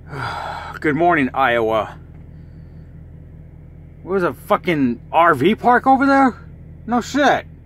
Good morning, Iowa. What was a fucking RV park over there? No shit.